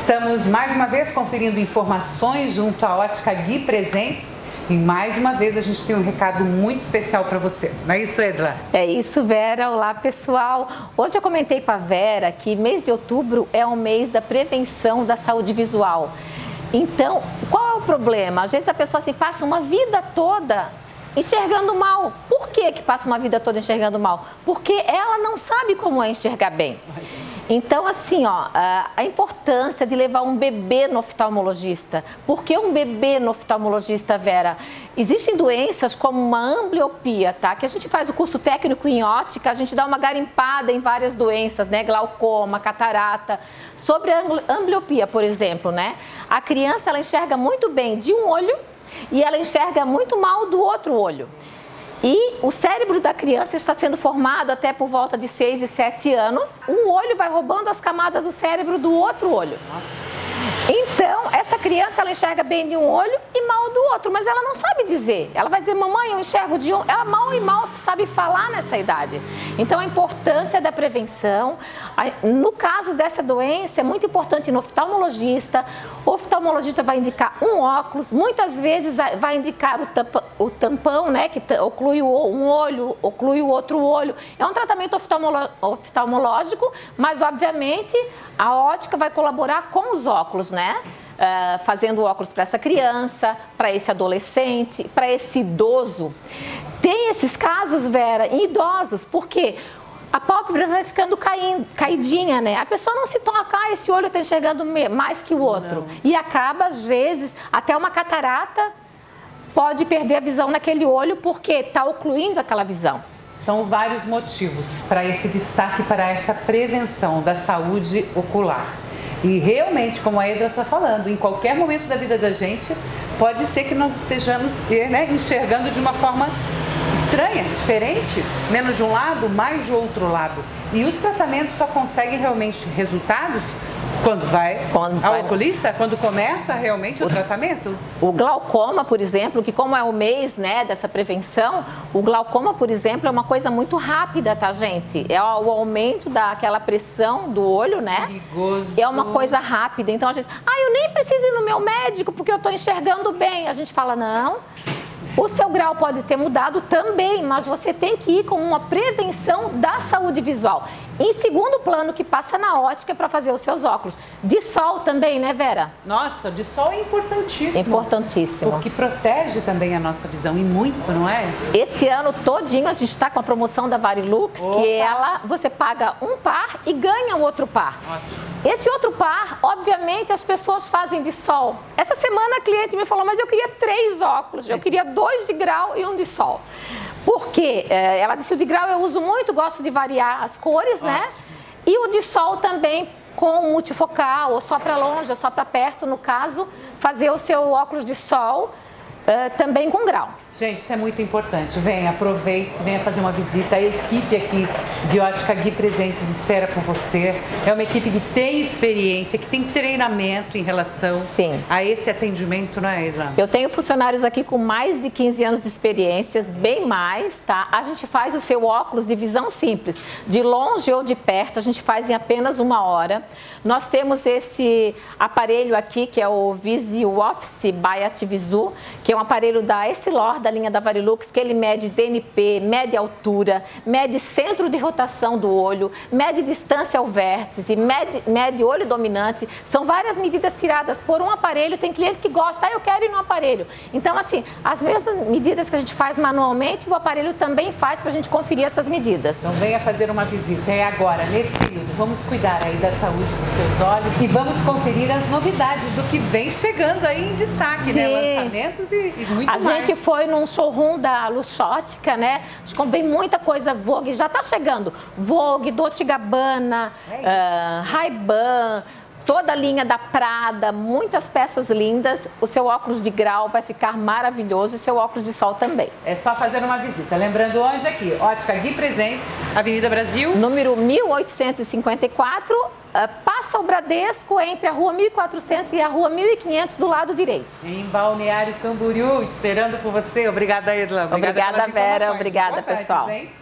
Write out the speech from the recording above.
Estamos mais uma vez conferindo informações junto à Ótica Gui Presentes. E mais uma vez a gente tem um recado muito especial para você. Não é isso, Edla? É isso, Vera. Olá, pessoal. Hoje eu comentei com a Vera que mês de outubro é o mês da prevenção da saúde visual. Então, qual é o problema? Às vezes a pessoa assim, passa uma vida toda enxergando mal. Por que passa uma vida toda enxergando mal? Porque ela não sabe como é enxergar bem. Então, assim, a importância de levar um bebê no oftalmologista. Por que um bebê no oftalmologista, Vera? Existem doenças como uma ambliopia, tá? Que a gente faz o curso técnico em ótica, a gente dá uma garimpada em várias doenças, né? Glaucoma, catarata. Sobre a ambliopia, por exemplo, né? A criança, ela enxerga muito bem de um olho e ela enxerga muito mal do outro olho. E o cérebro da criança está sendo formado até por volta de 6 e 7 anos. Um olho vai roubando as camadas do cérebro do outro olho. Então, essa criança, ela enxerga bem de um olho e mal do outro, mas ela não sabe dizer. Ela vai dizer, mamãe, eu enxergo de um... Ela mal e mal sabe falar nessa idade. Então, a importância da prevenção. No caso dessa doença, é muito importante ir no oftalmologista. O oftalmologista vai indicar um óculos, muitas vezes vai indicar o tampão, né, que oclui um olho, oclui o outro olho. É um tratamento oftalmológico, mas, obviamente, a ótica vai colaborar com os óculos, né? Fazendo óculos para essa criança, para esse adolescente, para esse idoso. Tem esses casos, Vera, em idosos, porque a pálpebra vai ficando caidinha, né? A pessoa não se toca, esse olho está enxergando mais que o outro. Não. E acaba, às vezes, até uma catarata pode perder a visão naquele olho porque está ocluindo aquela visão. São vários motivos para esse destaque, para essa prevenção da saúde ocular. E realmente, como a Edla está falando, em qualquer momento da vida da gente, pode ser que nós estejamos enxergando de uma forma estranha, diferente, menos de um lado, mais de outro lado. E os tratamentos só conseguem realmente resultados quando vai ao oculista, quando começa realmente o tratamento? O glaucoma, por exemplo, que como é o mês, né, dessa prevenção, o glaucoma, por exemplo, é uma coisa muito rápida, tá, gente? É o aumento daquela pressão do olho, né? Perigoso. É uma coisa rápida. Então a gente, eu nem preciso ir no meu médico porque eu estou enxergando bem. A gente fala, não. O seu grau pode ter mudado também, mas você tem que ir com uma prevenção da saúde visual. Em segundo plano, que passa na ótica para fazer os seus óculos. De sol também, né, Vera? Nossa, de sol é importantíssimo. Importantíssimo. Porque protege também a nossa visão, e muito, não é? Esse ano todinho a gente está com a promoção da Varilux, que você paga um par e ganha o outro par. Ótimo. Esse outro par, obviamente, as pessoas fazem de sol. Essa semana a cliente me falou, mas eu queria 3 óculos, eu queria 2 de grau e 1 de sol. Porque ela disse, o de grau eu uso muito, gosto de variar as cores, né? E o de sol também com multifocal, ou só para longe, ou só para perto, no caso, fazer o seu óculos de sol também com grau. Gente, isso é muito importante. Venha, aproveite, venha fazer uma visita. A equipe aqui de Ótica Gui Presentes espera por você. É uma equipe que tem experiência, que tem treinamento em relação a esse atendimento, não é, Edla? Eu tenho funcionários aqui com mais de 15 anos de experiências, bem mais, tá? A gente faz o seu óculos de visão simples, de longe ou de perto, a gente faz em apenas 1 hora. Nós temos esse aparelho aqui, que é o Visual Office by Ativizu, que é um aparelho da Essilor, da linha da Varilux, que ele mede DNP, mede altura, mede centro de rotação do olho, mede distância ao vértice, mede olho dominante. São várias medidas tiradas por um aparelho. Tem cliente que gosta, eu quero ir no aparelho. Então, assim, as mesmas medidas que a gente faz manualmente, o aparelho também faz para a gente conferir essas medidas. Então, venha fazer uma visita. É agora, nesse período. Vamos cuidar aí da saúde dos seus olhos e vamos conferir as novidades do que vem chegando aí em destaque, né? Lançamentos e muito mais. A gente foi num showroom da Luxótica, né? Acho que vem muita coisa Vogue, já tá chegando. Vogue, Dolce & Gabbana, Ray-Ban, toda a linha da Prada, muitas peças lindas. O seu óculos de grau vai ficar maravilhoso e o seu óculos de sol também. É só fazer uma visita. Lembrando onde aqui? Ótica Gui Presentes, Avenida Brasil. Número 1854, passa o Bradesco entre a Rua 1400 e a Rua 1500 do lado direito. Em Balneário Camboriú, esperando por você. Obrigada, Edla. Obrigada, Vera. Obrigada, pessoal.